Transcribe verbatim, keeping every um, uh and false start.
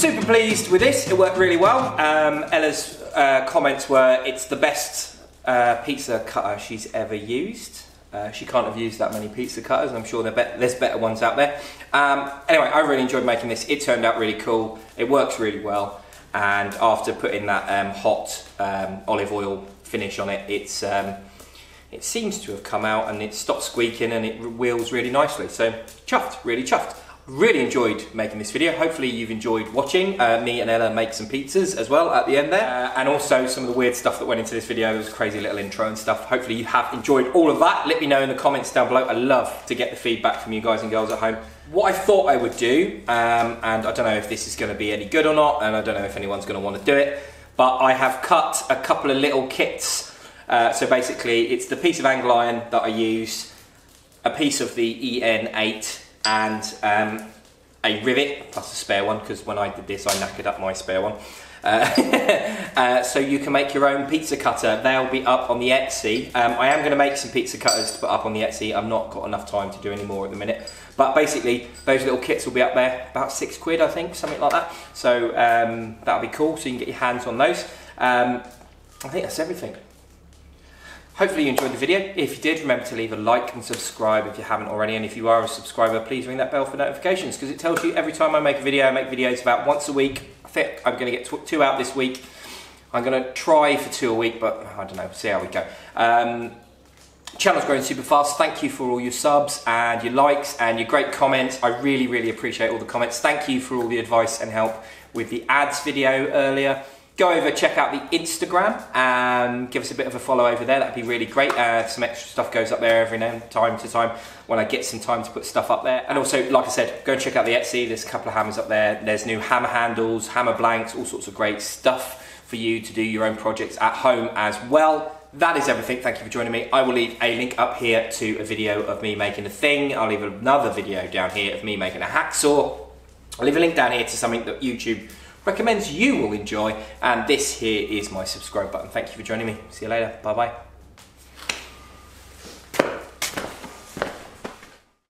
super pleased with this. It worked really well. Um, Ella's uh, comments were it's the best uh, pizza cutter she's ever used. Uh, she can't have used that many pizza cutters, and I'm sure be there's better ones out there. Um, anyway, I really enjoyed making this. It turned out really cool. It works really well, and after putting that um, hot um, olive oil finish on it, it's um, it seems to have come out and it stopped squeaking and it wheels really nicely. So chuffed, really chuffed. Really enjoyed making this video. Hopefully you've enjoyed watching uh, me and Ella make some pizzas as well at the end there. Uh, and also some of the weird stuff that went into this video. There was a crazy little intro and stuff. Hopefully you have enjoyed all of that. Let me know in the comments down below. I love to get the feedback from you guys and girls at home. What I thought I would do, um, and I don't know if this is going to be any good or not, and I don't know if anyone's going to want to do it, but I have cut a couple of little kits. Uh, so basically it's the piece of angle iron that I use, a piece of the E N eight, and um, a rivet plus a spare one, because when I did this I knackered up my spare one. Uh, uh, so you can make your own pizza cutter. They'll be up on the Etsy. Um, I am going to make some pizza cutters to put up on the Etsy. I've not got enough time to do any more at the minute. But basically those little kits will be up there, about six quid I think, something like that. So um, that'll be cool, so you can get your hands on those. Um, I think that's everything. Hopefully you enjoyed the video. If you did, remember to leave a like and subscribe if you haven't already. And if you are a subscriber, please ring that bell for notifications, because it tells you every time I make a video. I make videos about once a week. I think I'm going to get two out this week. I'm going to try for two a week, but I don't know, see how we go. Um, channel's growing super fast. Thank you for all your subs and your likes and your great comments. I really, really appreciate all the comments. Thank you for all the advice and help with the ads video earlier. Go over, check out the Instagram, and give us a bit of a follow over there. That'd be really great. Uh, some extra stuff goes up there every now time to time when I get some time to put stuff up there. And also, like I said, go and check out the Etsy. There's a couple of hammers up there. There's new hammer handles, hammer blanks, all sorts of great stuff for you to do your own projects at home as well. That is everything. Thank you for joining me. I will leave a link up here to a video of me making a thing. I'll leave another video down here of me making a hacksaw. I'll leave a link down here to something that YouTube recommends you will enjoy, and this here is my subscribe button. Thank you for joining me. See you later. Bye bye.